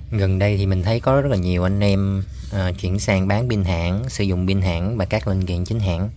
Gần đây thì mình thấy có rất là nhiều anh em chuyển sang bán pin hãng, sử dụng pin hãng và các linh kiện chính hãng.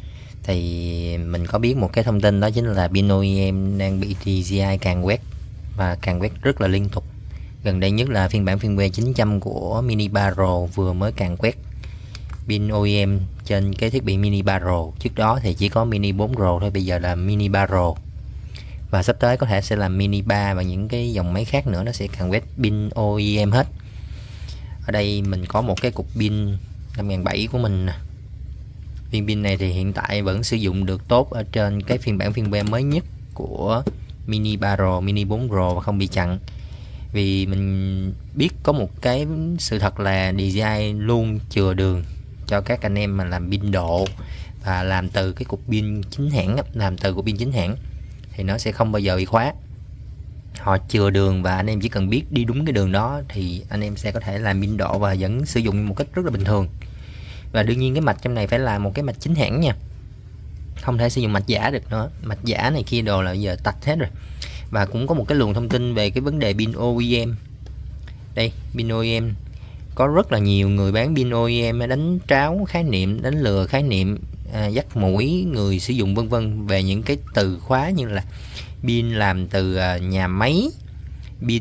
Thì mình có biết một cái thông tin, đó chính là pin OEM đang bị DJI càn quét, và càn quét rất là liên tục. Gần đây nhất là phiên bản firmware 900 của Mini 3 Pro vừa mới càn quét pin OEM trên cái thiết bị Mini 3 Pro. Trước đó thì chỉ có Mini 4 Pro thôi, bây giờ là Mini 3 Pro. Và sắp tới có thể sẽ là Mini 3 và những cái dòng máy khác nữa, nó sẽ càn quét pin OEM hết. Ở đây mình có một cái cục pin 5700 của mình nè. Viên pin này thì hiện tại vẫn sử dụng được tốt ở trên cái phiên bản firmware mới nhất của Mini 3 Pro, Mini 4 Pro và không bị chặn. Vì mình biết có một cái sự thật là DJI luôn chừa đường cho các anh em mà làm pin độ và làm từ cái cục pin chính hãng, làm từ cục pin chính hãng thì nó sẽ không bao giờ bị khóa. Họ chừa đường và anh em chỉ cần biết đi đúng cái đường đó thì anh em sẽ có thể làm pin độ và vẫn sử dụng một cách rất là bình thường. Và đương nhiên cái mạch trong này phải là một cái mạch chính hãng nha, không thể sử dụng mạch giả được nữa. Mạch giả này kia đồ là giờ tạch hết rồi. Và cũng có một cái luồng thông tin về cái vấn đề pin OEM. Đây, pin OEM có rất là nhiều người bán pin OEM đánh tráo khái niệm, đánh lừa khái niệm, dắt mũi người sử dụng vân vân về những cái từ khóa như là pin làm từ nhà máy, pin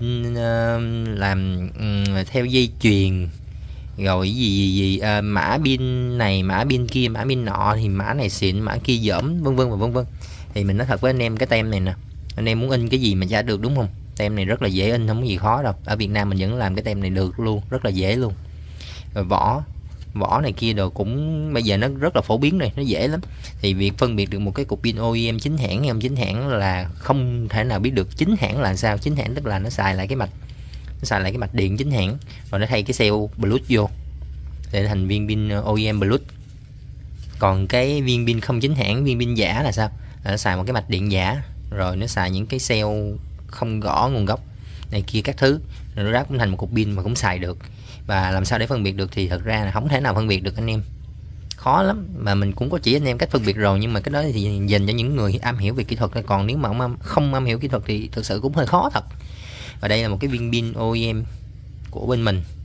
làm theo dây chuyền, rồi gì mã pin này, mã pin kia, mã pin nọ thì mã này xịn, mã kia dởm, vân vân và vân vân. Thì mình nói thật với anh em, cái tem này nè, anh em muốn in cái gì mà trả được đúng không? Tem này rất là dễ in, không có gì khó đâu. Ở Việt Nam mình vẫn làm cái tem này được luôn, rất là dễ luôn. Rồi vỏ này kia đồ cũng bây giờ nó rất là phổ biến này, nó dễ lắm. Thì việc phân biệt được một cái cục pin OEM chính hãng hay không chính hãng là không thể nào biết được. Chính hãng là sao? Chính hãng tức là nó xài lại cái mạch, nó xài lại cái mạch điện chính hãng, rồi nó thay cái cell Bluetooth vô để thành viên pin OEM Bluetooth. Còn cái viên pin không chính hãng, viên pin giả là sao? Là nó xài một cái mạch điện giả, rồi nó xài những cái cell không rõ nguồn gốc này kia các thứ, rồi nó ráp cũng thành một cục pin mà cũng xài được. Và làm sao để phân biệt được thì thật ra là không thể nào phân biệt được anh em, khó lắm. Mà mình cũng có chỉ anh em cách phân biệt rồi, nhưng mà cái đó thì dành cho những người am hiểu về kỹ thuật. Còn nếu mà không am hiểu kỹ thuật thì thực sự cũng hơi khó thật. Và đây là một cái viên pin OEM của bên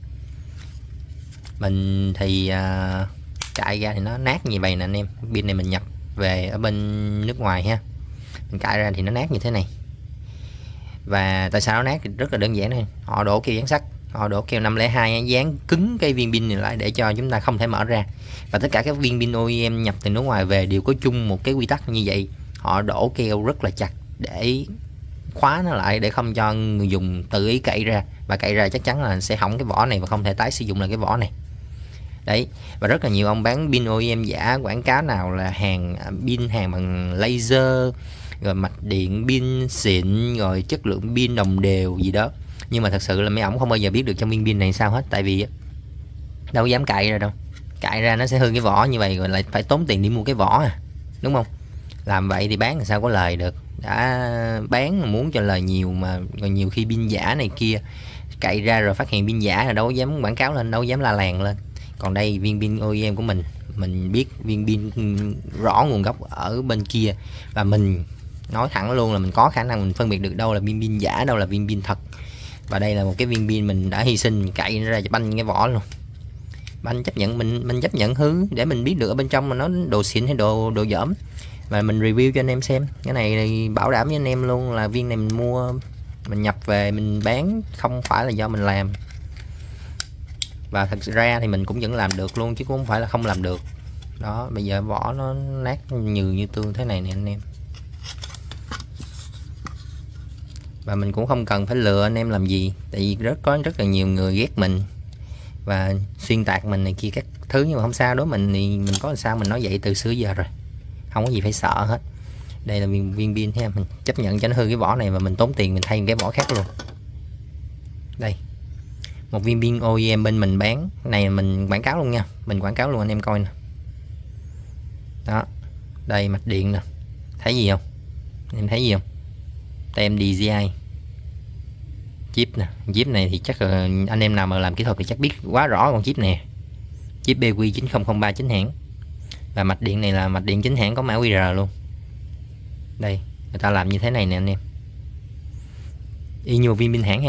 mình thì cài ra thì nó nát như vậy nè anh em. Pin này mình nhập về ở bên nước ngoài ha, mình cài ra thì nó nát như thế này. Và tại sao nó nát thì rất là đơn giản thôi, họ đổ keo dán sắt, họ đổ keo 502 dán cứng cái viên pin này lại để cho chúng ta không thể mở ra. Và tất cả các viên pin OEM nhập từ nước ngoài về đều có chung một cái quy tắc như vậy, họ đổ keo rất là chặt để khóa nó lại, để không cho người dùng tự ý cậy ra, và cậy ra chắc chắn là sẽ hỏng cái vỏ này và không thể tái sử dụng lại cái vỏ này. Đấy, và rất là nhiều ông bán pin OEM giả quảng cáo nào là hàng pin hàng bằng laser, rồi mạch điện pin xịn, rồi chất lượng pin đồng đều gì đó. Nhưng mà thật sự là mấy ổng không bao giờ biết được trong viên pin này sao hết, tại vì đâu dám cậy ra đâu. Cậy ra nó sẽ hư cái vỏ như vậy, rồi lại phải tốn tiền đi mua cái vỏ đúng không? Làm vậy thì bán làm sao có lời được. Đã bán mà muốn cho lời nhiều mà rồi nhiều khi pin giả này kia, cậy ra rồi phát hiện pin giả là đâu dám quảng cáo lên, đâu dám la làng lên. Còn đây viên pin OEM của mình biết viên pin rõ nguồn gốc ở bên kia, và mình nói thẳng luôn là mình có khả năng mình phân biệt được đâu là viên pin giả, đâu là viên pin thật. Và đây là một cái viên pin mình đã hy sinh, cậy ra cho banh cái vỏ luôn, banh chấp nhận, mình chấp nhận hư để mình biết được ở bên trong mà nó đồ xịn hay đồ dởm, và mình review cho anh em xem. Cái này bảo đảm với anh em luôn là viên này mình mua, mình nhập về mình bán, không phải là do mình làm. Và thật ra thì mình cũng vẫn làm được luôn chứ cũng không phải là không làm được. Đó, bây giờ vỏ nó nát như tương thế này nè anh em. Và mình cũng không cần phải lừa anh em làm gì, tại vì có rất là nhiều người ghét mình và xuyên tạc mình này kia các thứ. Nhưng mà không sao, đối mình thì mình có làm sao mình nói vậy từ xưa giờ rồi, không có gì phải sợ hết. Đây là viên pin ha, mình chấp nhận cho nó hư cái vỏ này và mình tốn tiền mình thay cái vỏ khác luôn. Đây, một viên pin OEM bên mình bán này, mình quảng cáo luôn nha, mình quảng cáo luôn anh em coi nè. Đó, đây mạch điện nè, thấy gì không em, thấy gì không? Tem DJI chip nè. Chip này thì chắc là anh em nào mà làm kỹ thuật thì chắc biết quá rõ con chip nè, chip BQ9003 chính hãng. Và mạch điện này là mạch điện chính hãng, có mã QR luôn. Đây, người ta làm như thế này nè anh em, y như một viên pin hãng ha.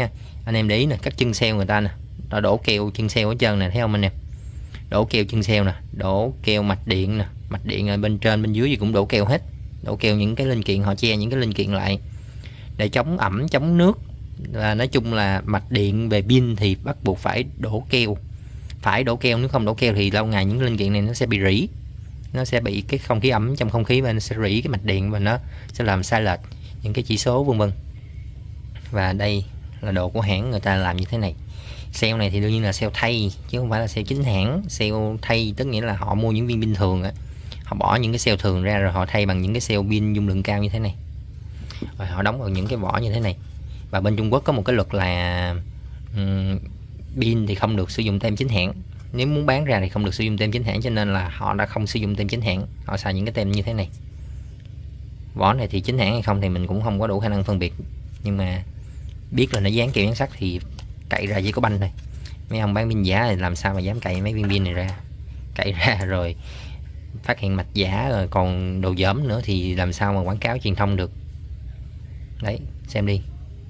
Anh em để ý nè, các chân sale người ta nè, nó đổ keo chân sale hết trơn nè, thấy không anh em? Đổ keo chân sale nè, đổ keo mạch điện nè, mạch điện ở bên trên bên dưới gì cũng đổ keo hết. Đổ keo những cái linh kiện, họ che những cái linh kiện lại để chống ẩm chống nước. Và nói chung là mạch điện về pin thì bắt buộc phải đổ keo, phải đổ keo, nếu không đổ keo thì lâu ngày những linh kiện này nó sẽ bị rỉ, nó sẽ bị cái không khí ẩm trong không khí và nó sẽ rỉ cái mạch điện và nó sẽ làm sai lệch những cái chỉ số vân vân. Và đây là đồ của hãng người ta làm như thế này. Sale này thì đương nhiên là sale thay chứ không phải là sale chính hãng. Sale thay tức nghĩa là họ mua những viên pin thường á, họ bỏ những cái sale thường ra rồi họ thay bằng những cái sale pin dung lượng cao như thế này, rồi họ đóng vào những cái vỏ như thế này. Và bên Trung Quốc có một cái luật là pin thì không được sử dụng tem chính hãng, nếu muốn bán ra thì không được sử dụng tem chính hãng, cho nên là họ đã không sử dụng tem chính hãng, họ xài những cái tem như thế này. Vỏ này thì chính hãng hay không thì mình cũng không có đủ khả năng phân biệt, nhưng mà biết là nó dán keo dán sắt thì cậy ra chỉ có banh thôi. Mấy ông bán pin giả thì làm sao mà dám cậy mấy viên pin này ra, cậy ra rồi phát hiện mạch giả rồi còn đồ dởm nữa thì làm sao mà quảng cáo truyền thông được. Đấy, xem đi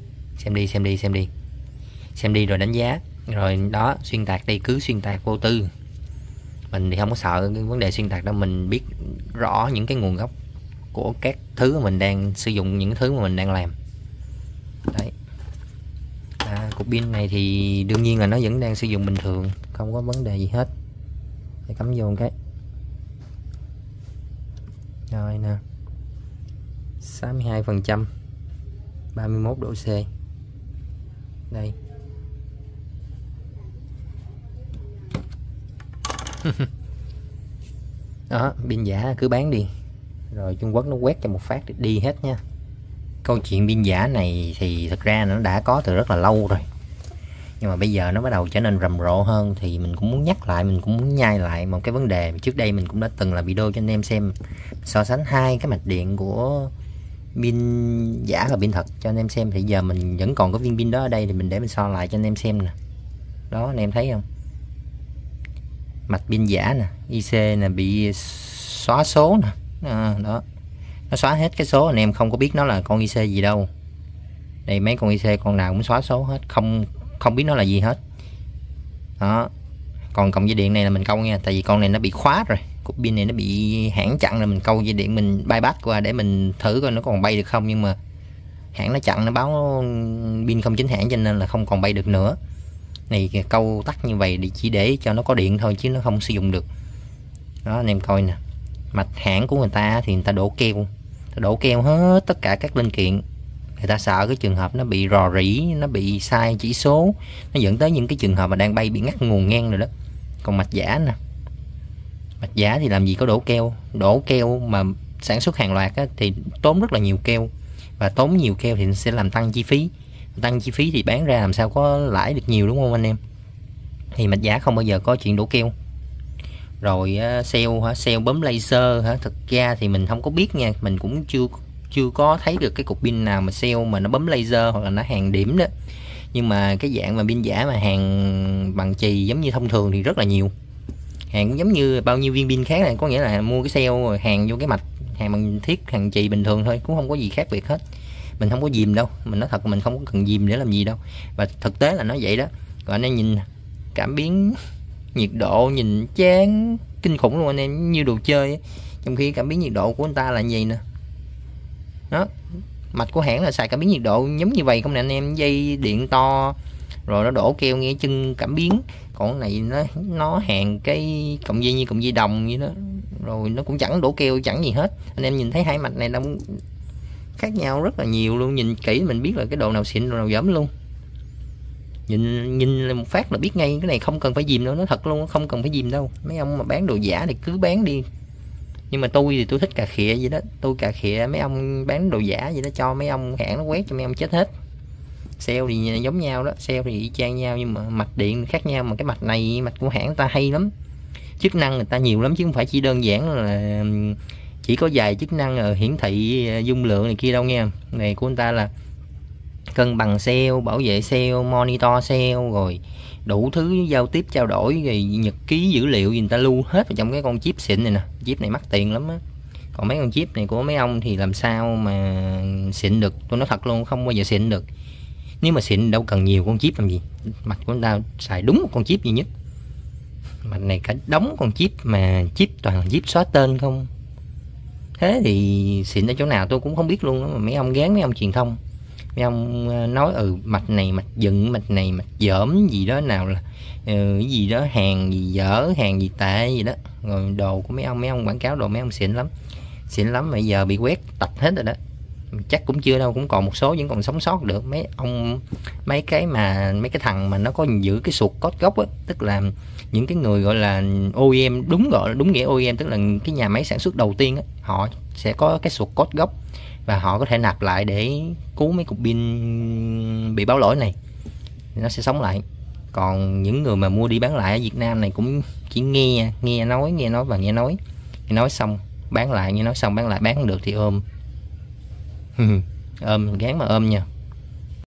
xem đi rồi đánh giá rồi đó. Xuyên tạc đi, cứ xuyên tạc vô tư, mình thì không có sợ cái vấn đề xuyên tạc đâu, mình biết rõ những cái nguồn gốc của các thứ mà mình đang sử dụng, những thứ mà mình đang làm. Đấy, cục pin này thì đương nhiên là nó vẫn đang sử dụng bình thường, không có vấn đề gì hết. Để cắm vô một cái rồi nè, 62%, 31 độ C. Đây đó, pin giả cứ bán đi rồi Trung Quốc nó quét cho một phát để đi hết nha. Câu chuyện pin giả này thì thực ra nó đã có từ rất là lâu rồi, nhưng mà bây giờ nó bắt đầu trở nên rầm rộ hơn, thì mình cũng muốn nhắc lại, mình cũng muốn nhai lại một cái vấn đề trước đây mình cũng đã từng làm video cho anh em xem, so sánh hai cái mạch điện của pin giả và pin thật cho anh em xem. Thì giờ mình vẫn còn có viên pin đó ở đây thì mình để mình so lại cho anh em xem nè. Đó, anh em thấy không, mạch pin giả nè, IC nè, bị xóa số nè. Đó, nó xóa hết cái số, anh em không có biết nó là con IC gì đâu. Đây, mấy con IC con nào cũng xóa số hết, không biết nó là gì hết. Đó, còn cọng dây điện này là mình câu nha, tại vì con này nó bị khóa rồi, cục pin này nó bị hãng chặn rồi, mình câu dây điện mình bypass qua để mình thử coi nó còn bay được không, nhưng mà hãng nó chặn, nó báo pin không chính hãng cho nên là không còn bay được nữa. Này câu tắt như vậy chỉ để cho nó có điện thôi chứ nó không sử dụng được. Đó, anh em coi nè, mạch hãng của người ta thì người ta đổ keo hết tất cả các linh kiện. Người ta sợ cái trường hợp nó bị rò rỉ, nó bị sai chỉ số, nó dẫn tới những cái trường hợp mà đang bay bị ngắt nguồn ngang rồi đó. Còn mạch giả nè, mạch giả thì làm gì có đổ keo mà sản xuất hàng loạt á, thì tốn rất là nhiều keo, và tốn nhiều keo thì sẽ làm tăng chi phí. Tăng chi phí thì bán ra làm sao có lãi được nhiều, đúng không anh em? Thì mạch giả không bao giờ có chuyện đổ keo. Rồi sale bấm laser hả? Thực ra thì mình không có biết nha, mình cũng chưa có thấy được cái cục pin nào mà sale mà nó bấm laser hoặc là nó hàng điểm đó. Nhưng mà cái dạng mà pin giả mà hàng bằng chì giống như thông thường thì rất là nhiều. Hàng cũng giống như bao nhiêu viên pin khác này, có nghĩa là mua cái sale rồi hàng vô cái mạch, hàng bằng thiết, hàng chì bình thường thôi, cũng không có gì khác biệt hết. Mình không có dìm đâu, mình nói thật, mình không có cần dìm để làm gì đâu, và thực tế là nó vậy đó. Rồi anh em nhìn cảm biến nhiệt độ, nhìn chán kinh khủng luôn anh em, như đồ chơi ấy. Trong khi cảm biến nhiệt độ của anh ta là gì nè, đó, mạch của hãng là xài cảm biến nhiệt độ giống như vậy không nè anh em, dây điện to rồi nó đổ keo nghe chân cảm biến. Còn cái này nó hàng cái cọng dây như cọng dây đồng vậy đó, rồi nó cũng chẳng đổ keo chẳng gì hết. Anh em nhìn thấy hai mạch này nó khác nhau rất là nhiều luôn, nhìn kỹ mình biết là cái độ nào xịn độ nào dởm luôn. Nhìn một phát là biết ngay, cái này không cần phải dìm đâu, nó thật luôn, không cần phải dìm đâu. Mấy ông mà bán đồ giả thì cứ bán đi, nhưng mà tôi thì tôi thích cà khịa vậy đó, tôi cà khịa mấy ông bán đồ giả vậy đó, cho mấy ông hãng nó quét cho mấy ông chết hết. Sale thì giống nhau đó, sale thì y chang nhau, nhưng mà mạch điện khác nhau. Mà cái mạch này, mạch của hãng ta hay lắm, chức năng người ta nhiều lắm chứ không phải chỉ đơn giản là chỉ có vài chức năng hiển thị dung lượng này kia đâu nha. Này của người ta là cân bằng cell, bảo vệ cell, monitor cell, rồi đủ thứ giao tiếp trao đổi, rồi nhật ký dữ liệu gì người ta lưu hết vào trong cái con chip xịn này nè. Chip này mắc tiền lắm á, còn mấy con chip này của mấy ông thì làm sao mà xịn được, tôi nói thật luôn, không bao giờ xịn được. Nếu mà xịn đâu cần nhiều con chip làm gì, mạch của người ta xài đúng một con chip duy nhất. Mạch này cả đống con chip mà chip toàn là chip xóa tên không. Thế thì xịn ở chỗ nào tôi cũng không biết luôn đó. Mà mấy ông gán, mấy ông truyền thông, mấy ông nói mạch này mạch dựng, mạch này mạch dởm gì đó, nào là cái gì đó hàng gì dở, hàng gì tệ gì đó, rồi đồ của mấy ông quảng cáo đồ mấy ông xịn lắm, bây giờ bị quét tạch hết rồi đó. Chắc cũng chưa đâu, cũng còn một số vẫn còn sống sót được. Mấy cái thằng mà nó có giữ cái suột code gốc á, tức là những cái người gọi là OEM, gọi là đúng nghĩa OEM, tức là cái nhà máy sản xuất đầu tiên á, họ sẽ có cái suột code gốc và họ có thể nạp lại để cứu mấy cục pin bị báo lỗi này, nó sẽ sống lại. Còn những người mà mua đi bán lại ở Việt Nam này cũng chỉ nghe nói xong bán lại, nghe nói xong bán lại, bán không được thì ôm. Ôm gán mà ôm nha.